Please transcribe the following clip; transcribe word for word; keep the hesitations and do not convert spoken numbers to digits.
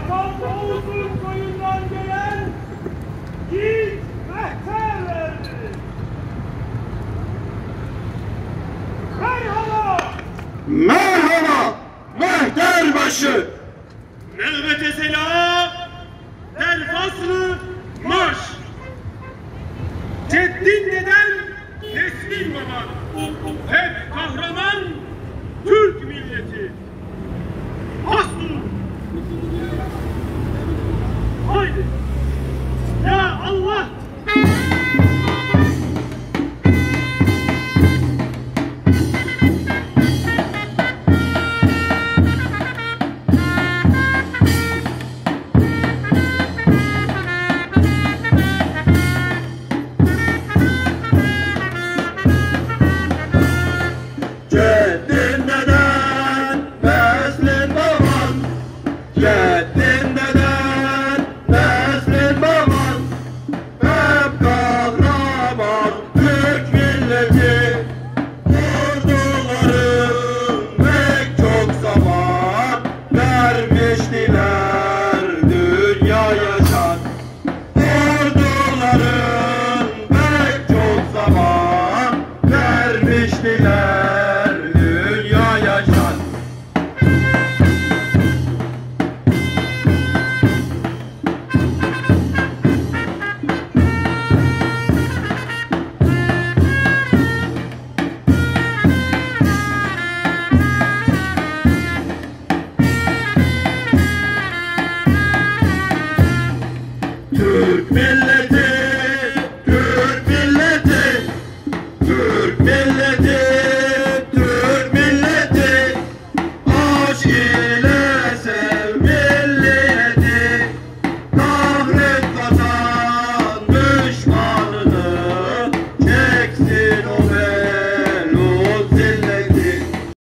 Hakan Oğuz'un koyundan gelen yiğit mehterlerdir. Merhaba! Merhaba! Mehterbaşı! Nöbete selam! Der faslı marş! Ceddin deden, Nesrin baban! Hep kahraman Türk milleti! Hasbun! Haydi! Ya Allah! Ceddin deden, Nesrin baban! Ceddin deden, Nesrin baban! Hep kahraman Türk milleti! Orduların pek çok zaman vermiş.